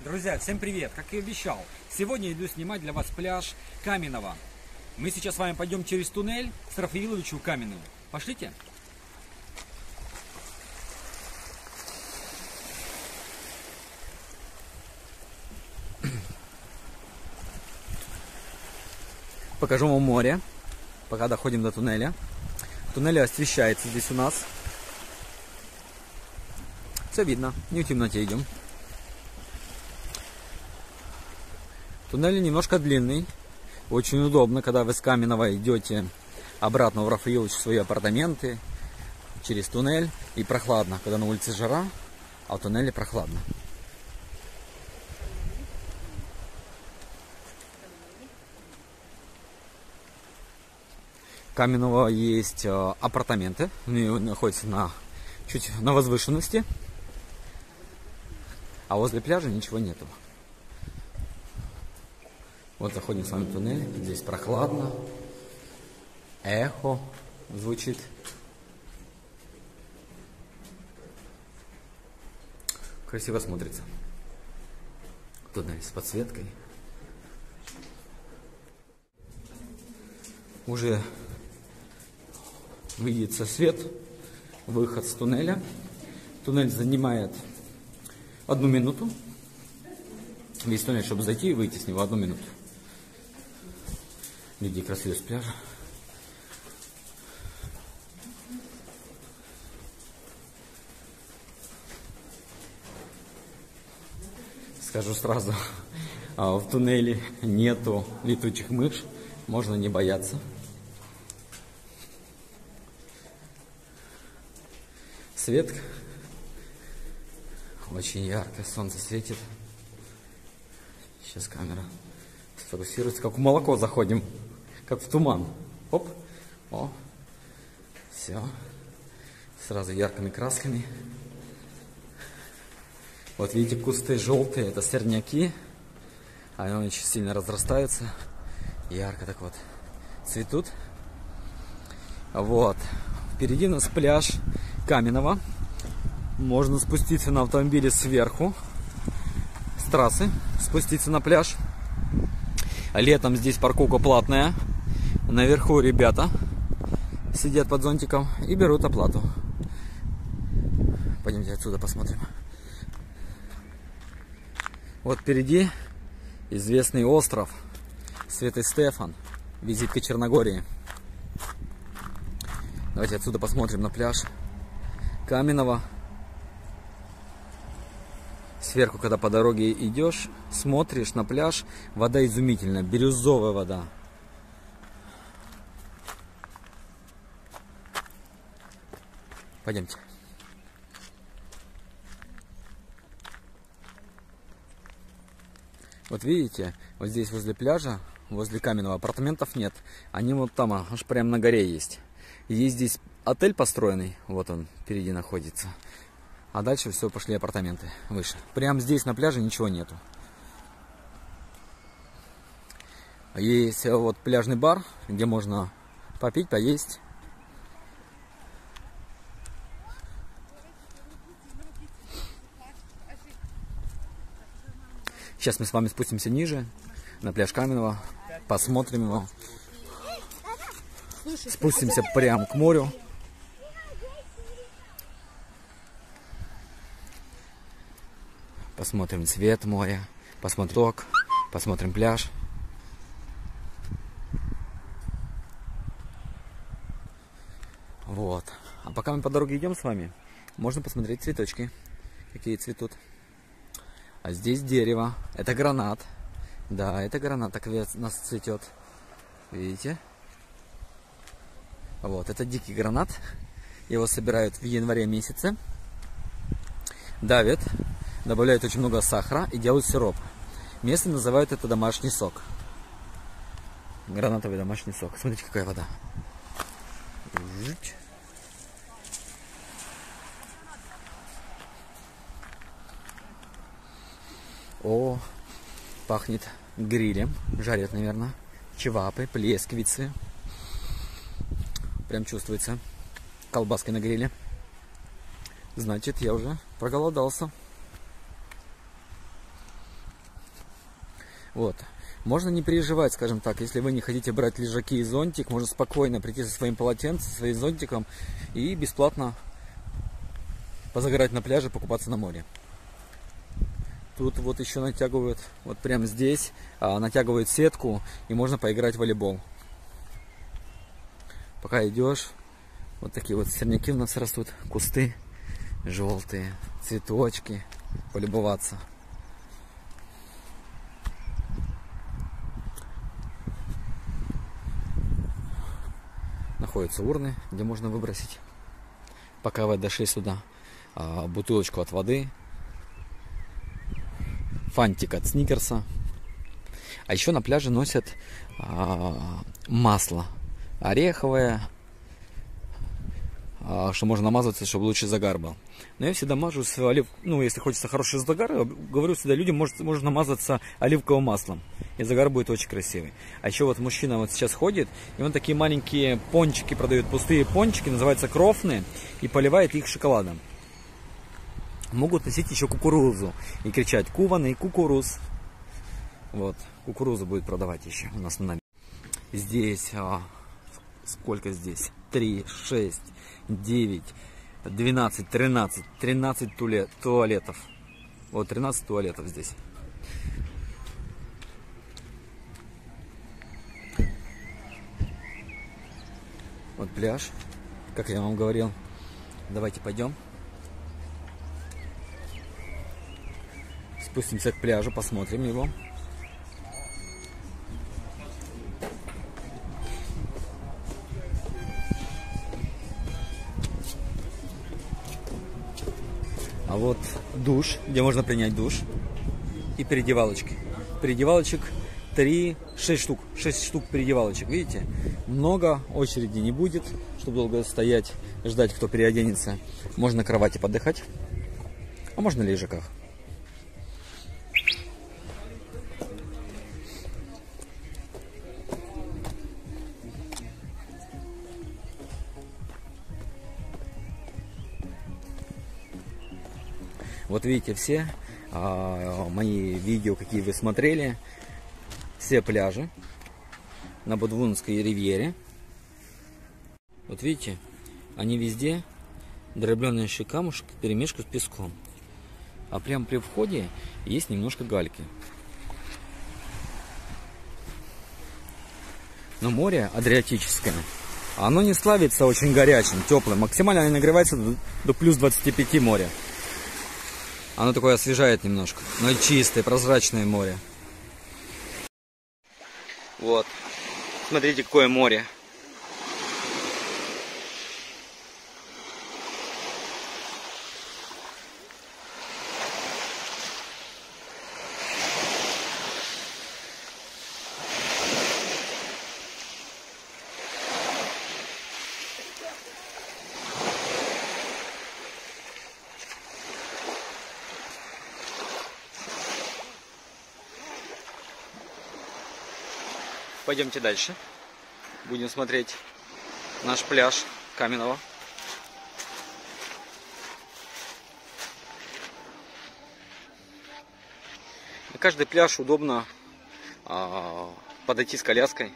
Друзья, всем привет! Как и обещал, сегодня иду снимать для вас пляж Каменного. Мы сейчас с вами пойдем через туннель с Рафаиловичу Каменным. Пошлите! Покажу вам море, пока доходим до туннеля. Туннель освещается здесь у нас. Все видно, не в темноте идем. Туннель немножко длинный, очень удобно, когда вы с Каменного идете обратно в Рафаилович в свои апартаменты, через туннель, и прохладно, когда на улице жара, а в туннеле прохладно. Каменного есть апартаменты, они находятся чуть на возвышенности, а возле пляжа ничего нету. Вот заходим с вами в туннель, здесь прохладно, эхо звучит. Красиво смотрится. Туннель с подсветкой. Уже видится свет, выход с туннеля. Туннель занимает 1 минуту. Весь туннель, чтобы зайти и выйти с него, 1 минуту. Люди красивые с пляжа. Скажу сразу, в туннеле нету летучих мышь, можно не бояться. Свет очень ярко, солнце светит. Сейчас камера сфокусируется, как в молоко заходим, как в туман. Оп, о, все, сразу яркими красками. Вот видите, кусты желтые, это сорняки, они очень сильно разрастаются, ярко так вот цветут. Вот, впереди у нас пляж Каменного, можно спуститься на автомобиле сверху, с трассы, спуститься на пляж. Летом здесь парковка платная. Наверху ребята сидят под зонтиком и берут оплату. Пойдемте отсюда посмотрим. Вот впереди известный остров Святый Стефан, визитка Черногории. Давайте отсюда посмотрим на пляж Каменного. Сверху, когда по дороге идешь, смотришь на пляж, вода изумительная, бирюзовая вода. Пойдемте. Вот видите, вот здесь возле пляжа, возле Каменного апартаментов нет. Они вот там, аж прямо на горе есть. Есть здесь отель построенный, вот он впереди находится. А дальше все, пошли апартаменты выше. Прямо здесь на пляже ничего нету. Есть вот пляжный бар, где можно попить, поесть. Сейчас мы с вами спустимся ниже, на пляж Каменного, посмотрим его. Спустимся прямо к морю. Посмотрим цвет моря, посмотрим ток, посмотрим пляж. Вот. А пока мы по дороге идем с вами, можно посмотреть цветочки, какие цветут. А здесь дерево. Это гранат. Да, это гранат, так у нас цветет. Видите? Вот, это дикий гранат. Его собирают в январе месяце. Давят. Добавляют очень много сахара и делают сироп. Местные называют это домашний сок. Гранатовый домашний сок. Смотрите, какая вода. О, пахнет грилем. Жарят, наверное. Чевапы, плесквицы. Прям чувствуется. Колбаской на гриле. Значит, я уже проголодался. Вот. Можно не переживать, скажем так, если вы не хотите брать лежаки и зонтик, можно спокойно прийти со своим полотенцем, со своим зонтиком и бесплатно позагорать на пляже, покупаться на море. Тут вот еще натягивают, вот прямо здесь, натягивают сетку, и можно поиграть в волейбол. Пока идешь, вот такие вот сорняки у нас растут, кусты желтые, цветочки, полюбоваться. Находятся урны, где можно выбросить. Пока вы дошли сюда, бутылочку от воды, фантик от сникерса. А еще на пляже носят масло ореховое, что можно намазываться, чтобы лучше загар был. Но я всегда мажу с ну, если хочется хороший загар, говорю всегда людям, можно намазаться оливковым маслом, и загар будет очень красивый. А еще вот мужчина вот сейчас ходит, и он такие маленькие пончики продает, пустые пончики, называются крофны, и поливает их шоколадом. Могут носить еще кукурузу и кричать: куваный кукуруз. Вот, кукурузу будет продавать еще у нас на набережной. Здесь, сколько здесь? 3, 6, 9, 12, 13 туалетов. Вот 13 туалетов здесь. Вот пляж, как я вам говорил. Давайте пойдем. Спустимся к пляжу, посмотрим его. А вот душ, где можно принять душ. И переодевалочки. Переодевалочек 6 штук. 6 штук переодевалочек, видите? Много, очереди не будет, чтобы долго стоять, ждать, кто переоденется. Можно на кровати подыхать, а можно на лежаках. Вот видите, все мои видео, какие вы смотрели, все пляжи на Будвунской ривьере. Вот видите, они везде дробленые камушек вперемешку с песком. А прямо при входе есть немножко гальки. Но море Адриатическое, оно не славится очень горячим, теплым. Максимально оно нагревается до плюс 25 моря. Оно такое освежает немножко, но и чистое, прозрачное море. Вот, смотрите, какое море. Пойдемте дальше. Будем смотреть наш пляж Каменного. На каждый пляж удобно подойти с коляской.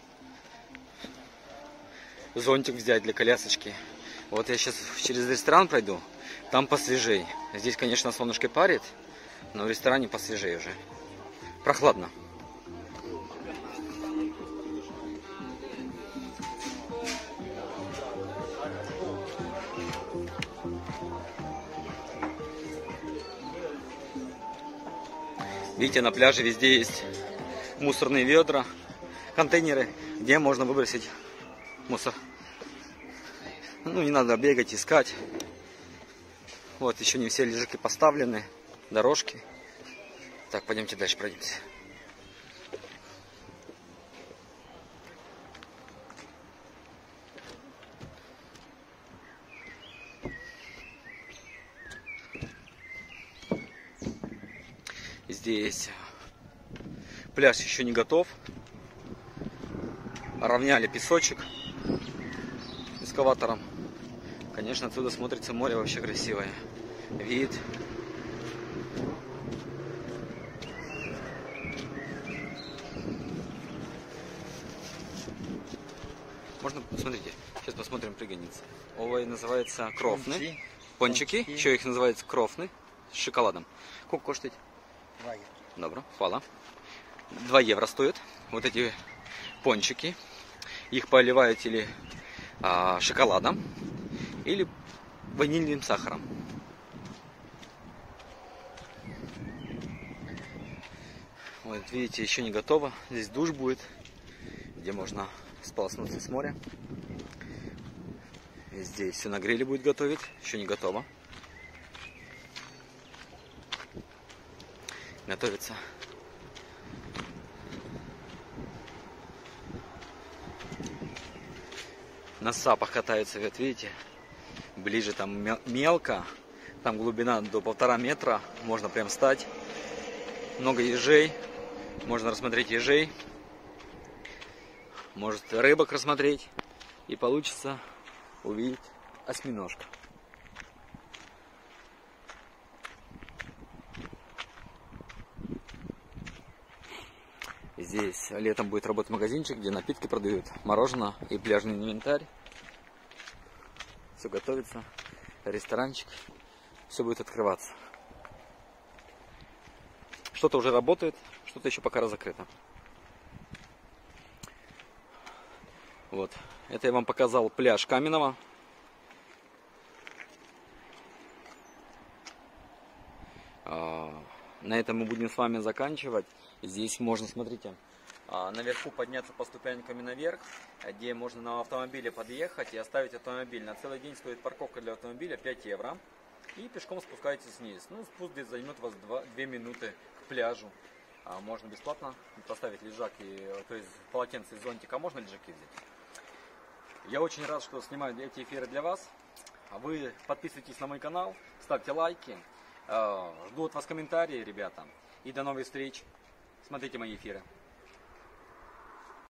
Зонтик взять для колясочки. Вот я сейчас через ресторан пройду. Там посвежей. Здесь, конечно, солнышко парит, но в ресторане посвежей уже. Прохладно. Видите, на пляже везде есть мусорные ведра, контейнеры, где можно выбросить мусор. Ну, не надо бегать, искать. Вот, еще не все лежаки поставлены, дорожки. Так, пойдемте дальше пройдемся. Здесь пляж еще не готов. Равняли песочек экскаватором. Конечно, отсюда смотрится море вообще красивое. Вид. Можно, смотрите, сейчас посмотрим, пригодится. Ой, называется крофны. Пончики, еще их называют крофны с шоколадом. Сколько коштует? 2 евро. Добро, хвала. 2 евро стоят вот эти пончики. Их поливают или шоколадом, или ванильным сахаром. Вот видите, еще не готово. Здесь душ будет, где можно сполоснуться с моря. И здесь все на гриле будет готовить. Еще не готово. Готовится. На сапах катаются, вот видите, ближе там мелко, там глубина до 1,5 метра, можно прям встать. Много ежей, можно рассмотреть ежей, может рыбок рассмотреть, и получится увидеть осьминожка. Здесь летом будет работать магазинчик, где напитки продают, мороженое и пляжный инвентарь. Все готовится, ресторанчик, все будет открываться. Что-то уже работает, что-то еще пока закрыто. Вот, это я вам показал пляж Каменного. На этом мы будем с вами заканчивать. Здесь можно, смотрите, наверху подняться по ступенькам наверх, где можно на автомобиле подъехать и оставить автомобиль. На целый день стоит парковка для автомобиля 5 евро. И пешком спускаетесь вниз. Ну, спуск здесь займет вас 2 минуты к пляжу. Можно бесплатно поставить лежак, то есть полотенце и зонтик, а можно лежаки взять. Я очень рад, что снимаю эти эфиры для вас. Вы подписывайтесь на мой канал, ставьте лайки. Жду от вас комментарии, ребята. И до новых встреч. Смотрите мои эфиры.